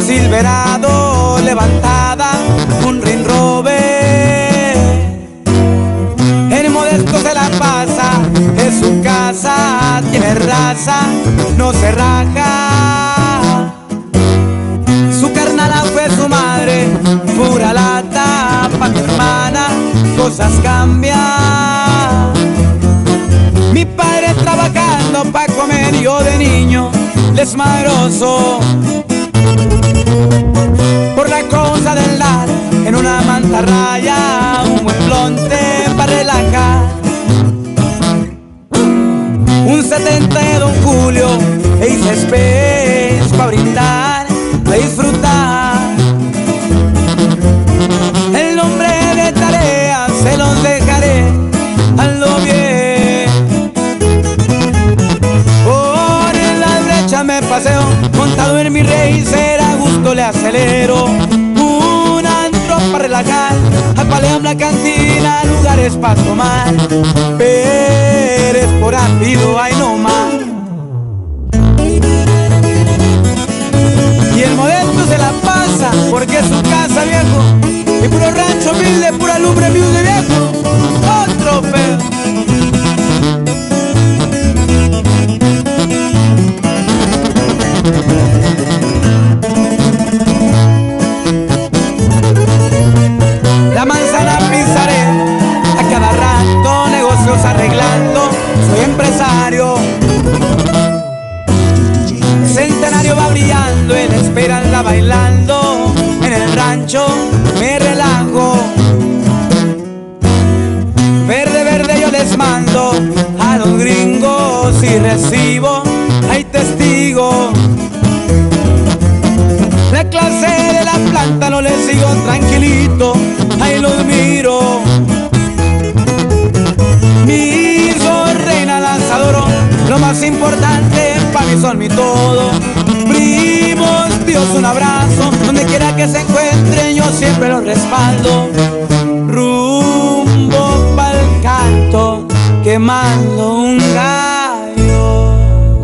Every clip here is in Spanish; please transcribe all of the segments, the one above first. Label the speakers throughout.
Speaker 1: Silverado levantada, un Range Rover. El Modesto se la pasa, es su casa, tiene raza, no se raja. Su carnala fue su madre, pura lata, pa' tu hermana, cosas cambian. Mi padre trabajando pa' comer, yo de niño desmadroso. Por la cosa del dar, en una mantarraya, un buen blonte para relajar. Un 70 de Don Julio, e hice Space pa' brindar, pa' disfrutar. El nombre de tarea se los dejaré, hazlo bien. Por la brecha me paseo, montado en mi Racer, a gusto le acelero. Un antro para relajar, apalean la cantina, lugares para tomar. Pérez por rápido, ay no más. Y el Modesto se la pasa, porque es su casa, viejo. Y puro rancho humilde, pura lumbre viude, viejo. Otro pedo. La manzana pisaré, a cada rato negocios arreglando. Soy empresario. Centenario va brillando, él espera anda bailando. En el rancho me relajo. Verde, verde yo les mando a los gringos y recibo, hay testigos. La clase de la planta no les sigo tranquilito, ahí los miro. Mis dos reinas las adoro, lo más importante para mí son mi todo. Primos, Dios, un abrazo, donde quiera que se encuentren yo siempre los respaldo. Rumbo pa'l canto, quemando un gallo.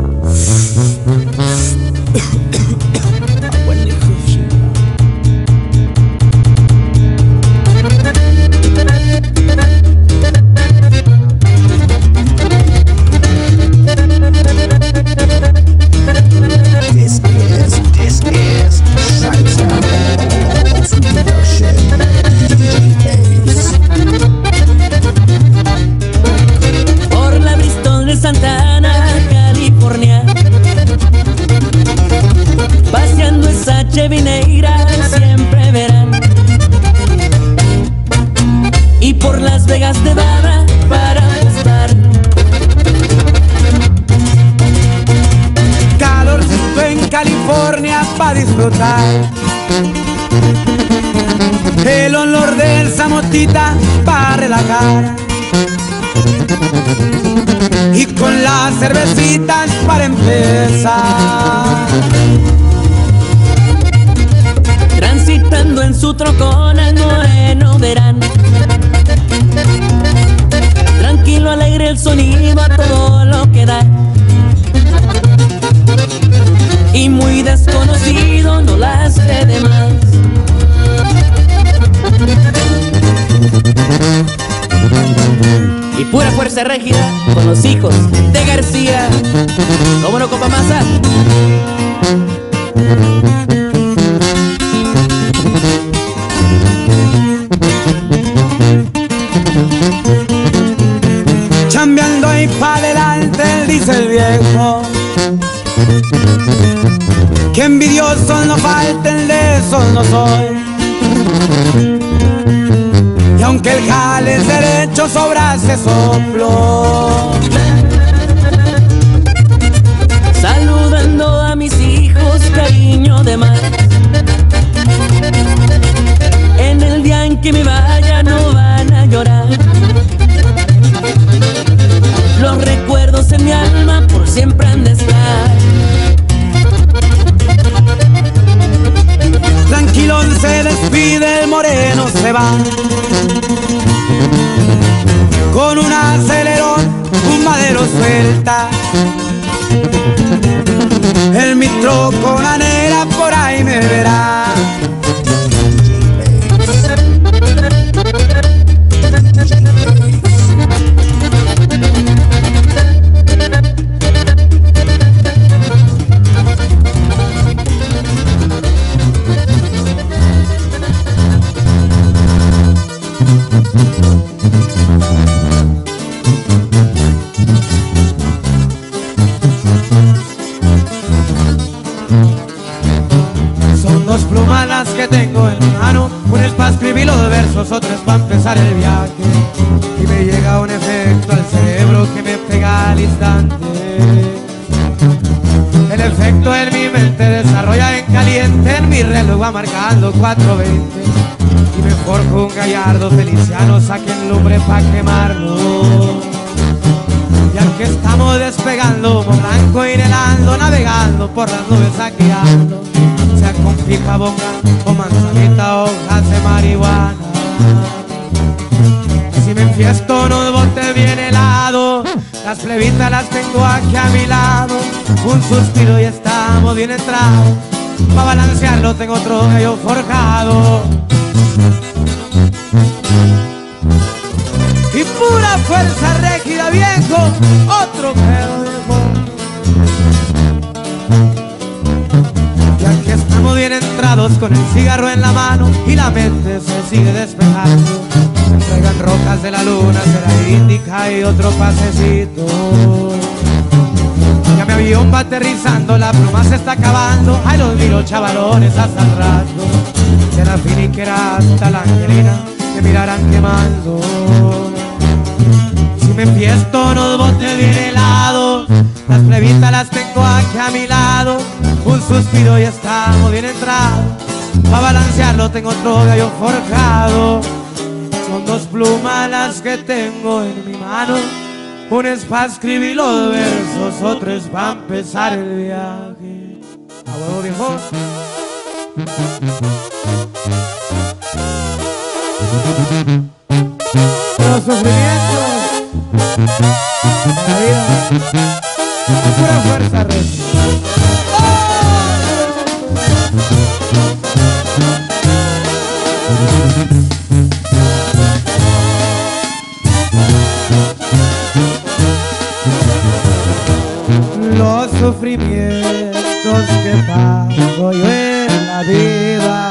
Speaker 2: Por la Bristol de Santana, California, paseando esa Chevineira siempre verán. Y por Las Vegas, Nevada, para apostar.
Speaker 1: Calorcito en California pa' disfrutar. El olor de esa motita pa' relajar. Y con las cervecitas para empezar.
Speaker 2: Transitando en su trocona, no verán. Tranquilo, alegre el sonido a todo lo que da. Y muy desconocido, no las ve de más. Y pura fuerza rígida con los hijos de García. ¿Cómo no, compa Maza?
Speaker 1: Chambeando ahí pa' adelante, dice el viejo. Que envidiosos no falten, de esos no soy. Y aunque el jale es derecho, sobra ese soplo.
Speaker 2: Saludando a mis hijos, cariño de más. En el día en que me vaya no van a llorar. Los recuerdos en mi alma por siempre han de estar.
Speaker 1: Tranquilo se despide, el moreno se va. Con un acelerón, un madero suelta. El mitro con anera por ahí me verá. las que tengo en mi mano. Una es para escribir los versos, otra es para empezar el viaje. Y me llega un efecto al cerebro que me pega al instante. El efecto en mi mente desarrolla en caliente. En mi reloj va marcando 4:20. Y me forjo un gallardo feliciano, saquen lumbre pa' quemarlo. Y aunque estamos despegando, humo blanco inhalando, navegando por las nubes saqueando, sea con pipa, bonga o manzanita, hojas de marihuana. Si me enfiesto unos botes bien helados, las plebitas las tengo aquí a mi lado. Un suspiro y estamos bien entrados, pa' balancearlo tengo otro gallo forjado. Y pura fuerza rígida, viejo, otro pedo viejo. Y aquí estamos bien entrados con el cigarro en la mano y la mente se sigue despejando. Traigan rocas de la luna, será índica y otro pasecito. Ya mi avión va aterrizando, la pluma se está acabando. Ay, los miro chavalones hasta el rato, de la finiquera hasta la angelina, que mirarán quemando. Si me enfiesto unos botes bien helados, las plebitas las tengo aquí a mi lado. Un suspiro y estamos bien entrados, pa' balancearlo tengo otro gallo forjado. Son dos plumas las que tengo en mi mano. Una es pa' escribir los versos, otra es pa' empezar el viaje. ¿A huevo, viejo? Los sufrimientos de la vida, pura fuerza recia. Los sufrimientos que paso yo en la vida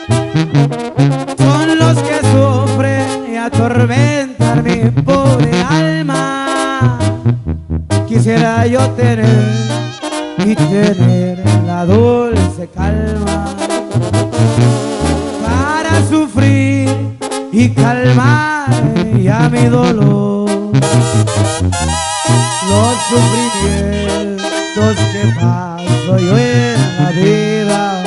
Speaker 1: son los que sufren y atormentan mi pobre alma. Quisiera yo tener y tener la dulce calma para sufrir y calmar ya mi dolor. Los sufrimientos que paso yo en la vida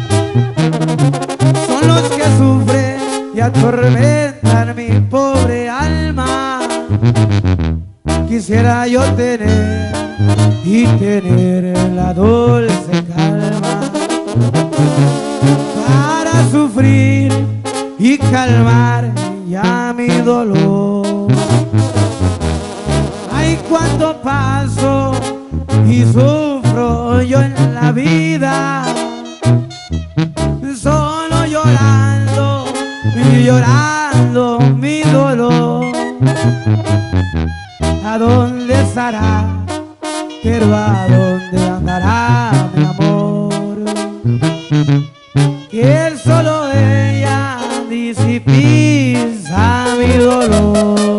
Speaker 1: son los que sufren y atormentan mi pobre alma. Quisiera yo tener y tener la dulce calma para sufrir y calmar ya mi dolor. Ay, cuando paso y sufro yo en la vida, solo llorando y llorando mi dolor. ¿A dónde estará? Pero ¿a dónde andará mi amor? Que solo ella disipiza mi dolor.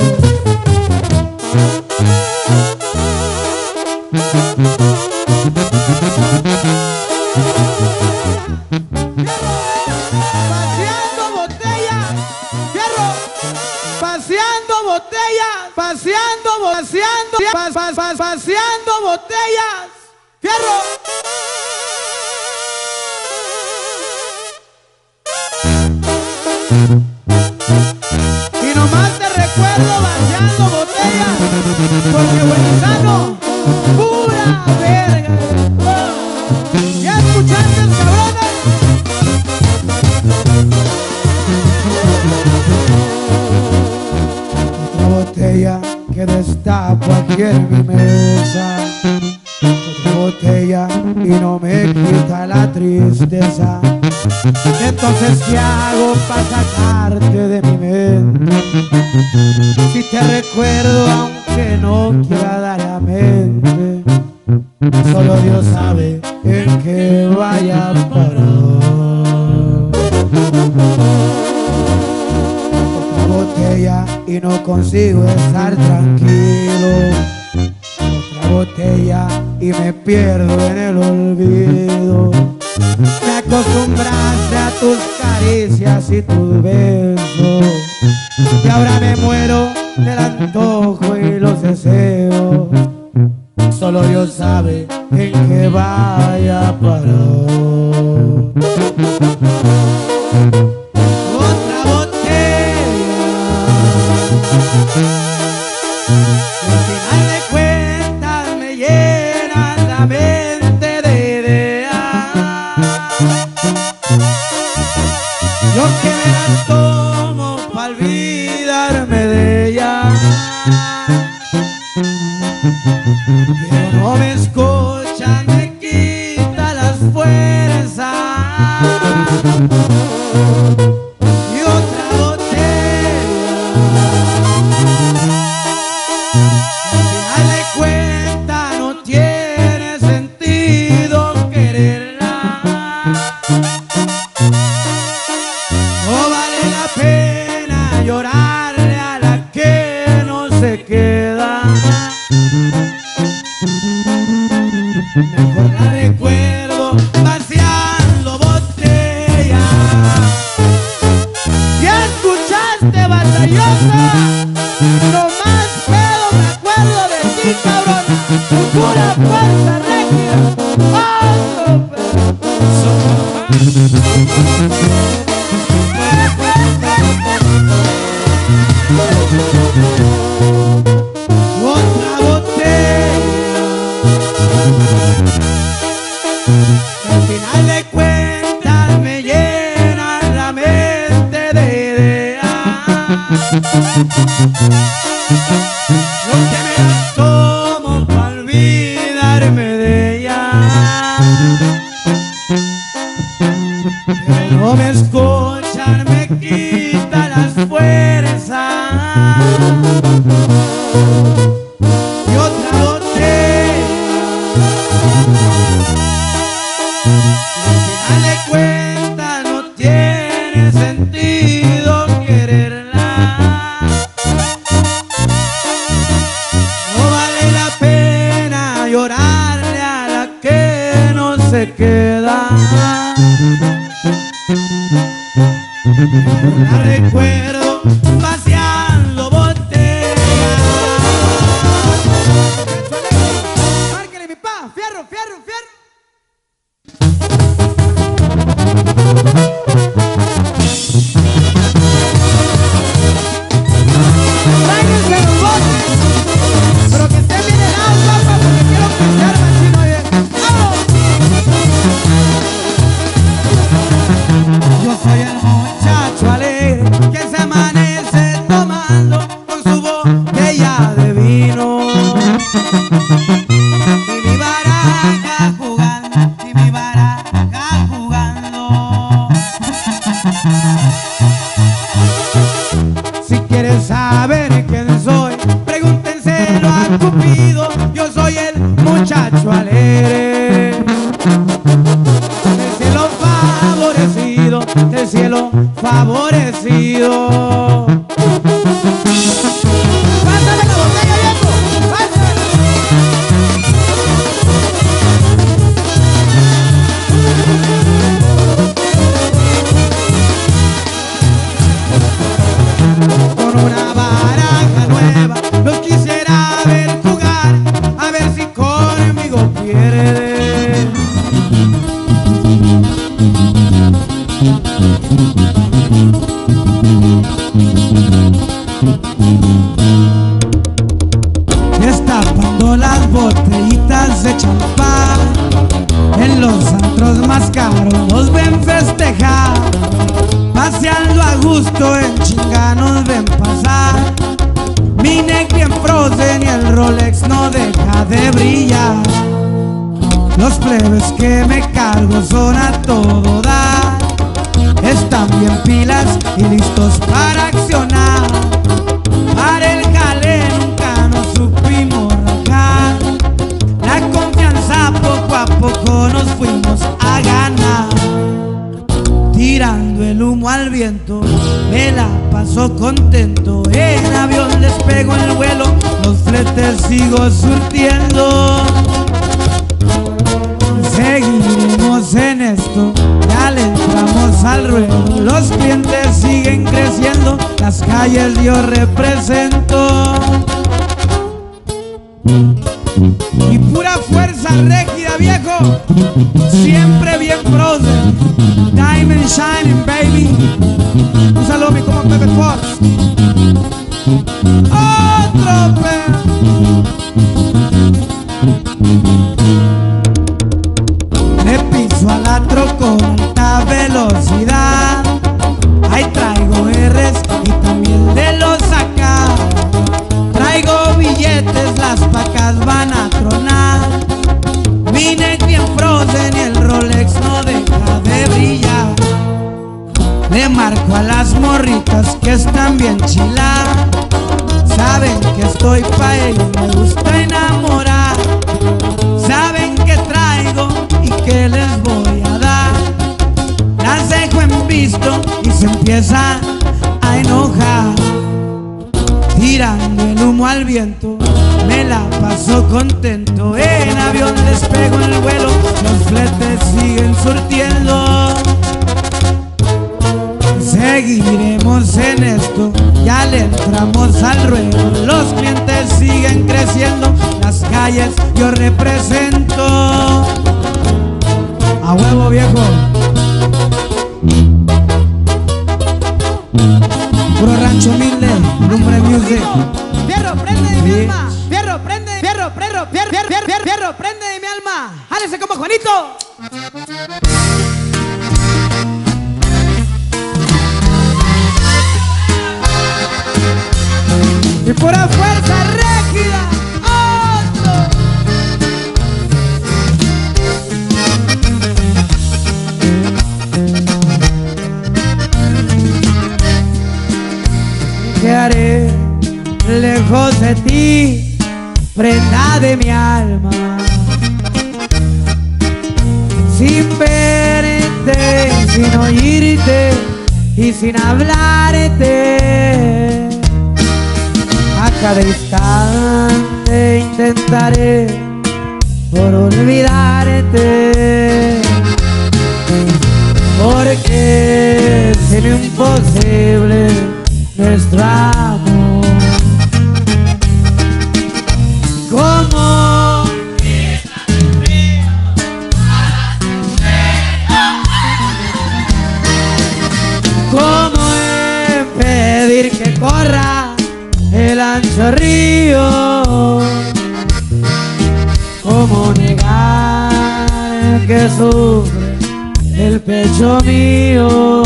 Speaker 1: Paseando botellas, fierro, paseando botellas, paseando botellas, fierro. Y nomás te recuerdo vaciando botellas, porque Buenizano, pura verga. ¿Ya escuchaste, cabrones? Otra botella que destapo aquí en mi mesa, otra botella y no me quita la tristeza. Entonces, ¿qué hago para sacarte de mi mente? Si te recuerdo aunque no quiera dar a mente, solo Dios sabe en qué vaya a parar. Otra botella y no consigo estar tranquilo, otra botella y me pierdo en el olvido. Me acostumbraste a tus caricias y tus besos, y ahora me muero del antojo y los deseos. Solo Dios sabe en qué vaya a parar. Otra botella, al final de cuentas me llena la mente de ideas. Yo que me las tomo para olvidarme de ella, pero no me escuchan, me quita las fuerzas. Y otra botella, al final de cuentas no tiene sentido quererla. No vale la pena llorarle a la que no se queda. Mejor la recuerdo vaciando botella. ¿Ya escuchaste, batallosa? No más pedo me acuerdo de ti, cabrón. Tu pura fuerza regia. Otro pedazo. Otra botella, al final de cuentas me llena la mente de ideas. Yo que me las tomo para olvidarme de ella, pero no me escuchan, me quita las fuerzas. Y otra botella, al final de cuentas no tiene sentido quererla. No vale la pena llorarle a la que no se queda. La recuerdo vaciando botellas. Márquele mi pa, fierro, fierro, fierro. Tráiganse los botes, pero que estén bien helados, papá, porque quiero pensar machino bien. ¡Vamos! Yo soy el muchacho alegre que se amanece tomando con su botella de vino. Y mi baraja jugando, y mi baraja jugando. Si quieres saber quién soy, pregúntenselo a Cupido. Yo soy el muchacho alegre, del cielo favorecido, del cielo favorecido. ¡Pásame la botella, viejo! ¡Pásame! Con una baraja nueva los quisiera ver jugar, a ver si conmigo pierden. Destapando las botellitas de champán, en los antros más caros nos ven festejar, paseando a gusto en chinga nos ven pasar. Mi negri en Frozen y el Rolex no deja de brillar. Los plebes que me cargo son a todo dar, están bien pilas y listos para accionar. Para el jale nunca nos supimos rajar, la confianza poco a poco nos fuimos a ganar. Tirando el humo al viento, me la paso contento. En avión despego el vuelo, los fletes sigo surtiendo. Seguiremos en esto, ya entramos al ruedo, los clientes siguen creciendo, las calles yo represento. Y pura fuerza rígida, viejo, siempre bien frozen. Diamond shining, baby. Un saludo a mi compa Pepe Fox. Otro me piso a la troca con alta velocidad. Ahí traigo R's y también de los acá. Traigo billetes, las pacas van a tronar. Vine bien frozen y el Rolex no deja de brillar. Le marco a las morritas que están bien chiladas. Saben que estoy pa' ellos, me gusta enamorar. Saben que traigo y que les voy a dar. Las dejo en visto y se empieza a enojar. Tirando el humo al viento, me la paso contento. En avión despego el vuelo, los fletes siguen surtiendo. Seguiremos en esto, ya le entramos al ruedo. Los clientes siguen creciendo, las calles yo represento. A huevo, viejo. Puro rancho humilde, Lumbre Music. Fierro, prende de mi alma. Fierro, prende, fierro, fierro, fierro, fierro, fierro, prende de mi alma. Jálese como Juanito. Y pura fuerza rígida. ¿Qué haré lejos de ti, prenda de mi alma? Sin verte, sin oírte y sin hablarte. A cada instante intentaré por olvidarte, porque es imposible nuestro amor. ¿Cómo? ¿Cómo impedir que corra el ancho río? ¿Cómo negar que sufre el pecho mío?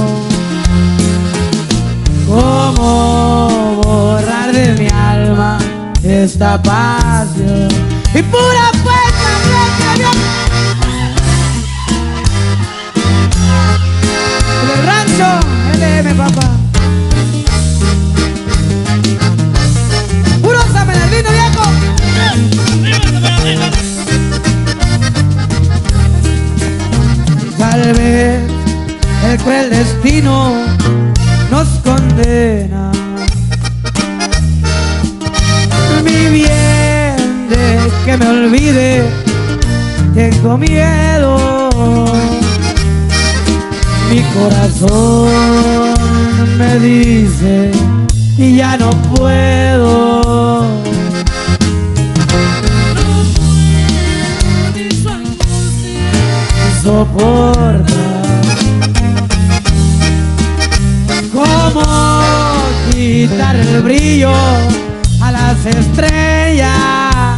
Speaker 1: ¿Cómo borrar de mi alma esta pasión? Y pura fuerza, el rancho, LM, papá. Puro San Bernardino, viejo. Tal vez el cruel destino nos condena. Mi bien, de que me olvide, tengo miedo. Mi corazón me dice y ya no puedo. Soporta. ¿Cómo quitar el brillo a las estrellas?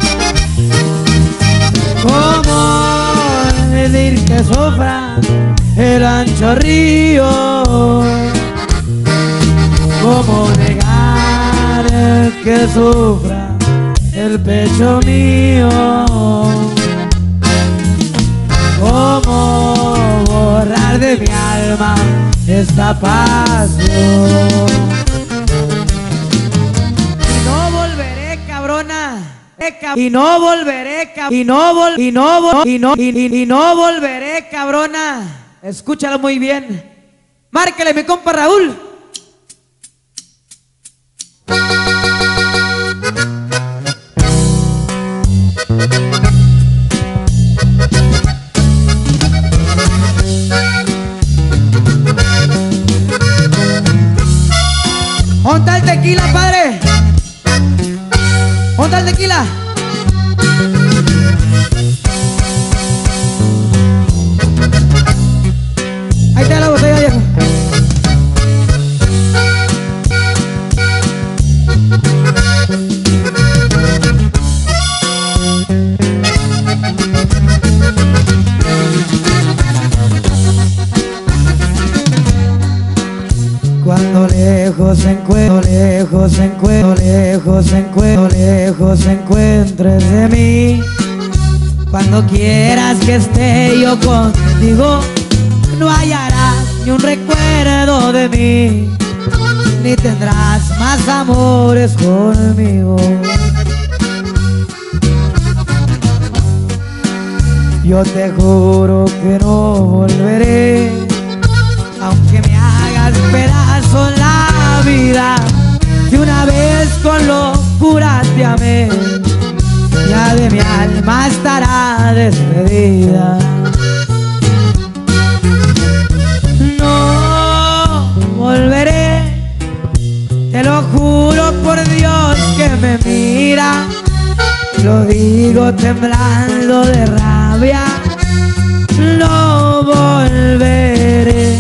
Speaker 1: ¿Cómo pedir que sufra el ancho río? ¿Cómo negar que sufra el pecho mío? ¿Cómo borrar de mi alma esta pasión? Y no volveré, cabrona. Y no volveré, y no volveré, cabrona. Escúchalo muy bien. Márquele, mi compa Raúl. tequila, padre. ¿Dónde está el tequila? Ahí está la botella, viejo. Cuando lejos encuentres de mí, cuando quieras que esté yo contigo, no hallarás ni un recuerdo de mí, ni tendrás más amores conmigo. Yo te juro que no volveré, aunque me hagas pedazos la vida, que una vez con locura te amé, ya de mi alma estará despedida. No volveré, te lo juro por Dios que me mira, lo digo temblando de rabia. No volveré,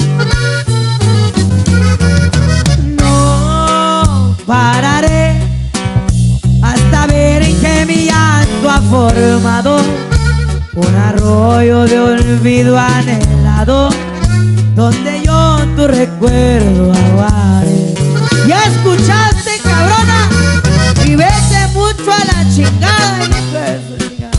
Speaker 1: no pararé hasta ver que mi llanto ha formado un arroyo de olvido anhelado, donde yo tu recuerdo aguaré. ¿Ya escuchaste, cabrona? Y vete mucho a la chingada, hijo de su chingada.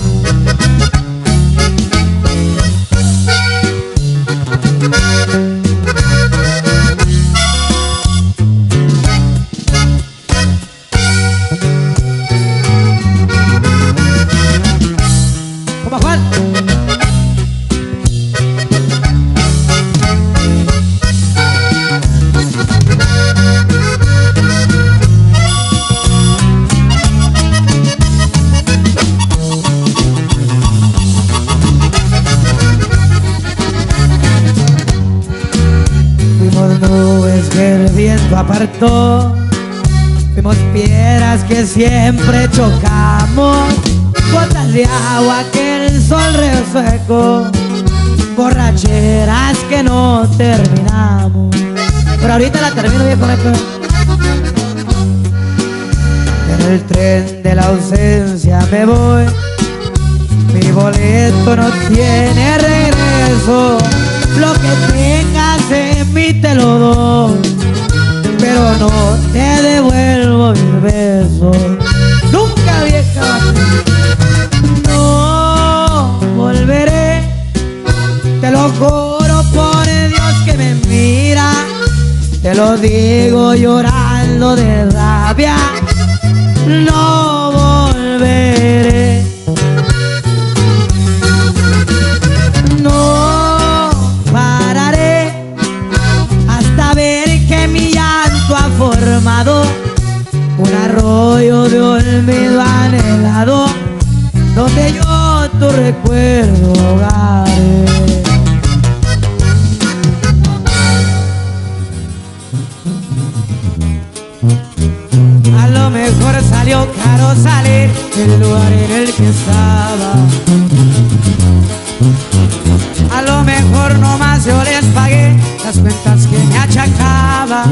Speaker 1: Juan. Fuimos nubes que el viento apartó, fuimos piedras que siempre chocamos, gotas de agua que el sol resecó, borracheras que no terminamos. Pero ahorita la termino, viejo. En el tren de la ausencia me voy, mi boleto no tiene regreso. Lo que tengas en mí te lo doy, pero no te devuelvo mis besos. Nunca, vieja. No volveré, te lo juro por Dios que me mira, te lo digo llorando de rabia. No volveré, no pararé hasta ver que mi llanto ha formado un arroyo de olvido anhelado, donde yo tu recuerdo ahogaré. A lo mejor salió caro salir del lugar en el que estaba, a lo mejor nomás yo les pagué las cuentas que me achacaba.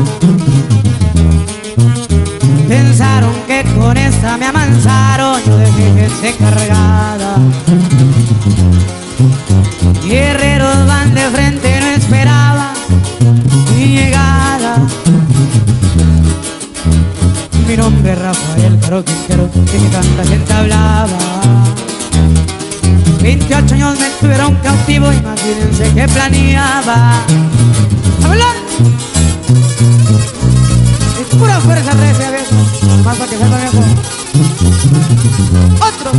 Speaker 1: Pensaron que con esta me amansaron, yo dejé que se cargara. Guerreros van de frente, no esperaba mi llegada. Mi nombre es Rafael Caro Quintero, de que tanta gente hablaba. 28 años me tuvieron cautivo, imagínense que planeaba. ¡Hablar! Es pura fuerza recia, viejo. Más para que sepa, viejo. Otro.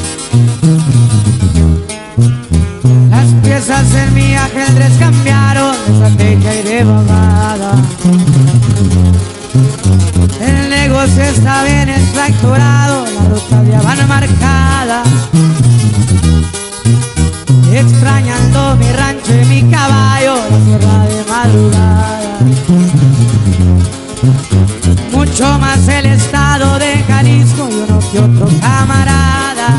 Speaker 1: Las piezas en mi ajedrez cambiaron, extrañando mi rancho y mi caballo, la sierra de madrugada. Mucho más el estado de Jalisco y uno que otro camarada.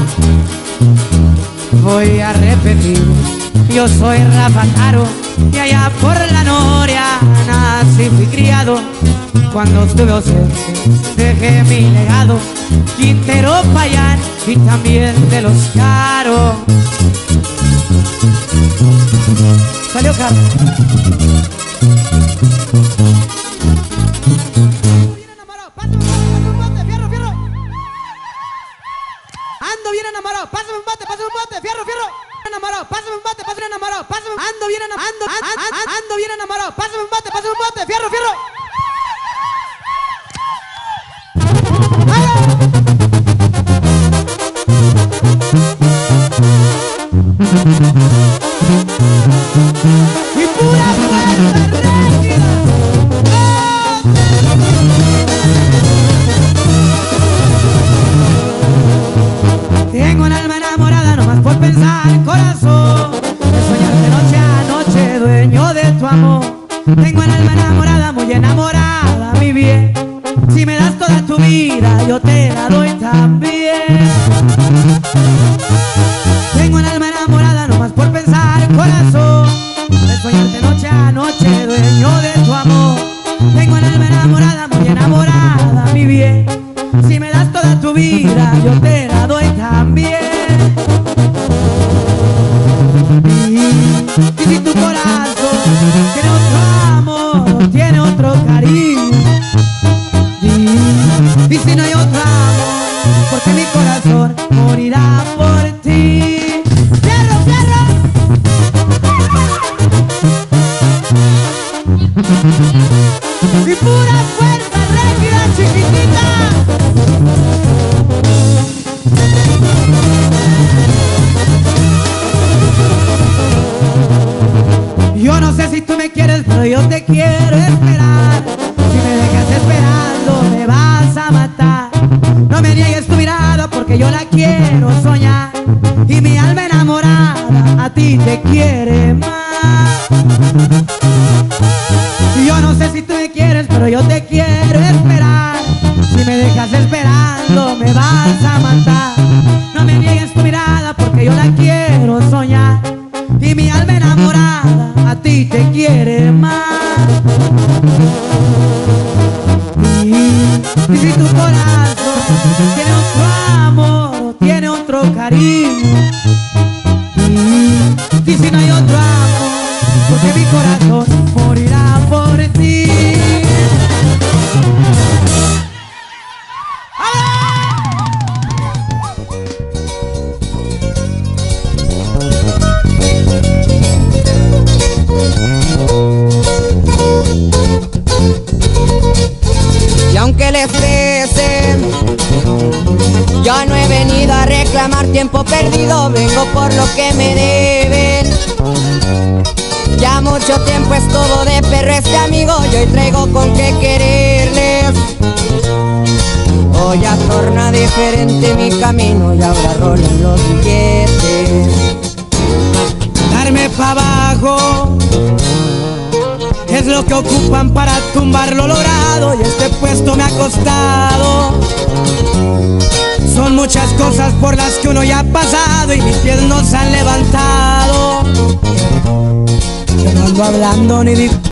Speaker 1: Voy a repetir, yo soy Rafa Caro y allá por la Noria nací, fui criado. Cuando estuve ausente dejé mi legado, Quintero, Payán y también de los Caro. Salió Caro.
Speaker 3: Ando bien enamorado, pásame un bote, fierro, fierro. Enamorado, pásame un bote, enamorado, pásame. Ando bien enamorado, pásame un bote, fierro, fierro. Y pura fuerza rígida.
Speaker 1: Tengo un alma enamorada nomás por pensar, corazón, de soñarte noche a noche, dueño de tu amor. Tengo un alma enamorada, muy enamorada, mi bien. Si me das toda tu vida, yo te la doy también. Tengo un alma enamorada nomás por pensar, corazón, de soñarte noche a noche, dueño de tu amor. Tengo un alma enamorada, muy enamorada, mi bien. Si me das toda tu vida, yo te la doy también. Y si tu corazón tiene otro amor, tiene otro cariño, y si no hay otro amor, porque mi corazón morirá por ti. ¡Fierro, fierro! Y pura fuerza rígida, chiquitita. Yo no sé si tú me quieres, pero yo te quiero esperar. Si me dejas esperando, me vas a matar. No me niegues tu mirada, porque yo la quiero soñar. Y mi alma enamorada a ti te quiere más. Yo no sé si tú me quieres, pero yo te quiero esperar. Si me dejas esperando, me vas a matar. No me niegues tu mirada, porque yo la quiero soñar. Y mi alma enamorada a ti te quiere más. Y si tu corazón tiene otro amor, tiene otro cariño, y si no hay otro amor, porque mi corazón morirá por ti.
Speaker 2: Y aunque les pese, yo no he venido a reclamar tiempo perdido, vengo por lo que me deben. Ya mucho tiempo estuvo de perro este amigo, y hoy traigo con qué quererles. Hoy ya torna diferente mi camino y ahora rolan los billetes.
Speaker 1: Darme pa' abajo es lo que ocupan para tumbar lo logrado, y este puesto me ha costado. Son muchas cosas por las que uno ya ha pasado y mis pies no se han levantado. Yo no ando hablando ni